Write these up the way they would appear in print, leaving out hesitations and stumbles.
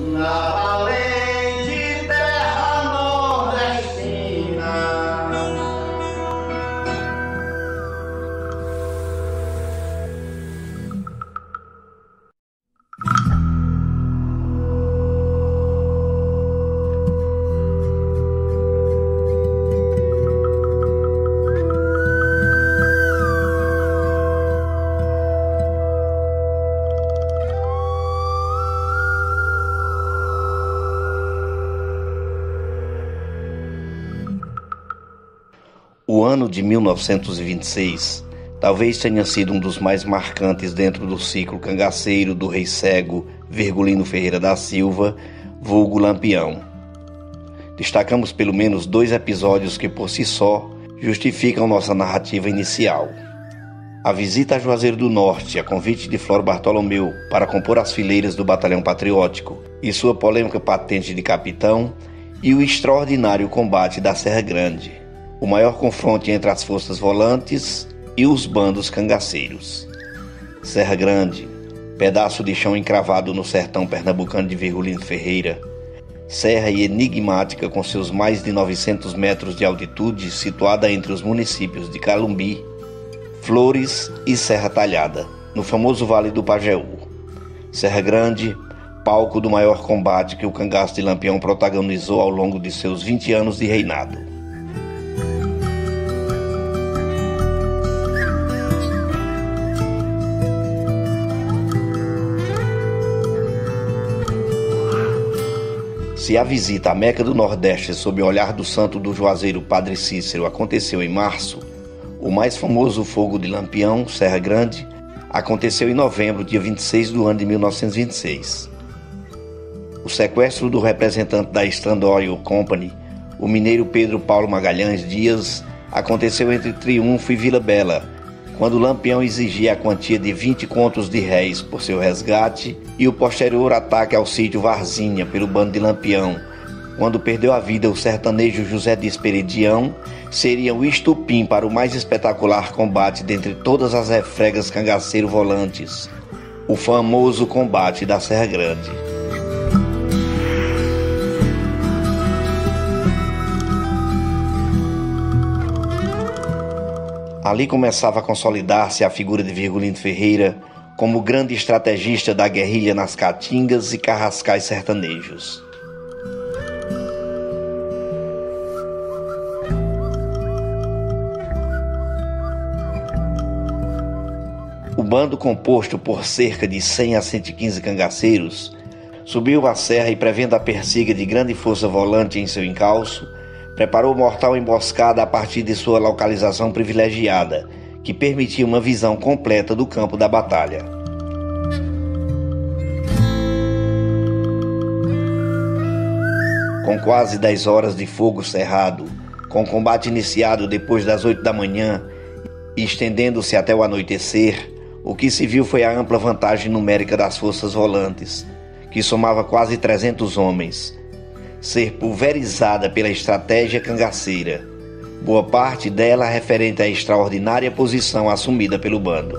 na valente terra nordestina. O ano de 1926 talvez tenha sido um dos mais marcantes dentro do ciclo cangaceiro do rei cego Virgulino Ferreira da Silva, vulgo Lampião. Destacamos pelo menos 2 episódios que por si só justificam nossa narrativa inicial. A visita a Juazeiro do Norte, a convite de Floro Bartolomeu para compor as fileiras do Batalhão Patriótico e sua polêmica patente de capitão, e o extraordinário combate da Serra Grande, o maior confronto entre as forças volantes e os bandos cangaceiros. Serra Grande, pedaço de chão encravado no sertão pernambucano de Virgulino Ferreira, serra enigmática com seus mais de 900 metros de altitude, situada entre os municípios de Calumbi, Flores e Serra Talhada, no famoso Vale do Pajeú. Serra Grande, palco do maior combate que o cangaço de Lampião protagonizou ao longo de seus 20 anos de reinado. Se a visita à Meca do Nordeste sob o olhar do santo do Juazeiro Padre Cícero aconteceu em março, o mais famoso fogo de Lampião, Serra Grande, aconteceu em novembro, dia 26 do ano de 1926. O sequestro do representante da Strand Oil Company, o mineiro Pedro Paulo Magalhães Dias, aconteceu entre Triunfo e Vila Bela, quando Lampião exigia a quantia de 20 contos de réis por seu resgate, e o posterior ataque ao sítio Varzinha pelo bando de Lampião, quando perdeu a vida o sertanejo José de Esperidião, seria o estupim para o mais espetacular combate dentre todas as refregas cangaceiro-volantes, o famoso combate da Serra Grande. Ali começava a consolidar-se a figura de Virgulino Ferreira como grande estrategista da guerrilha nas caatingas e carrascais sertanejos. O bando, composto por cerca de 100 a 115 cangaceiros, subiu a serra e, prevendo a persiga de grande força volante em seu encalço, preparou mortal emboscada a partir de sua localização privilegiada, que permitia uma visão completa do campo da batalha. Com quase 10 horas de fogo cerrado, com o combate iniciado depois das 8 da manhã e estendendo-se até o anoitecer, o que se viu foi a ampla vantagem numérica das forças volantes, que somava quase 300 homens, ser pulverizada pela estratégia cangaceira, boa parte dela referente à extraordinária posição assumida pelo bando.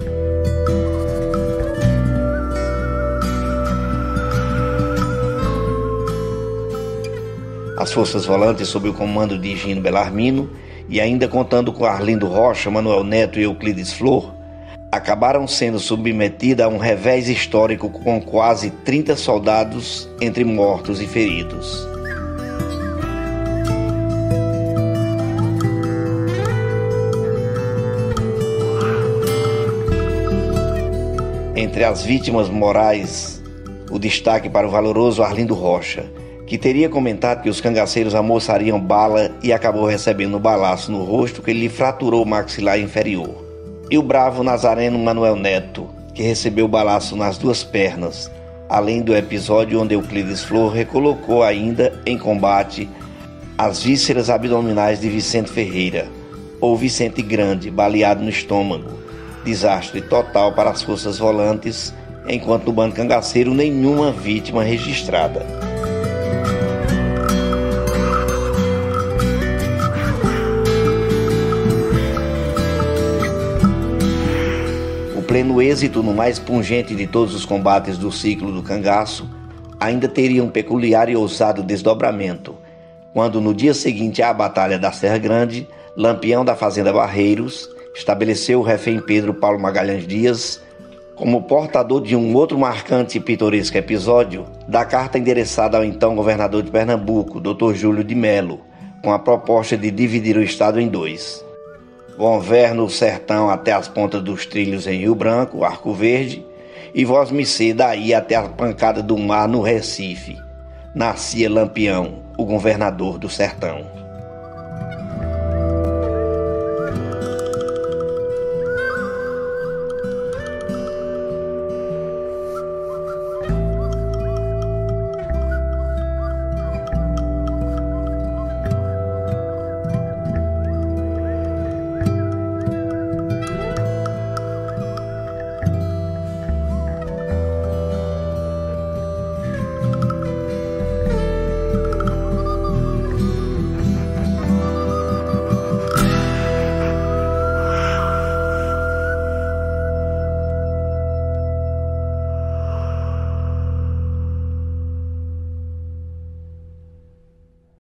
As forças volantes, sob o comando de Higino Belarmino, e ainda contando com Arlindo Rocha, Manuel Neto e Euclides Flor, acabaram sendo submetidas a um revés histórico com quase 30 soldados entre mortos e feridos. Entre as vítimas morais, o destaque para o valoroso Arlindo Rocha, que teria comentado que os cangaceiros almoçariam bala e acabou recebendo um balaço no rosto que lhe fraturou o maxilar inferior. E o bravo nazareno Manuel Neto, que recebeu o balaço nas 2 pernas, além do episódio onde Euclides Flor recolocou ainda em combate as vísceras abdominais de Vicente Ferreira, ou Vicente Grande, baleado no estômago. Desastre total para as forças volantes, enquanto no bando cangaceiro nenhuma vítima registrada. O pleno êxito no mais pungente de todos os combates do ciclo do cangaço ainda teria um peculiar e ousado desdobramento, quando no dia seguinte à Batalha da Serra Grande, Lampião da Fazenda Barreiros estabeleceu o refém Pedro Paulo Magalhães Dias como portador de um outro marcante e pitoresco episódio da carta endereçada ao então governador de Pernambuco, Dr. Júlio de Melo, com a proposta de dividir o estado em dois. Governo o sertão até as pontas dos trilhos em Rio Branco, Arco Verde, e vós-me-cê daí até a pancada do mar no Recife. Nascia Lampião, o governador do sertão.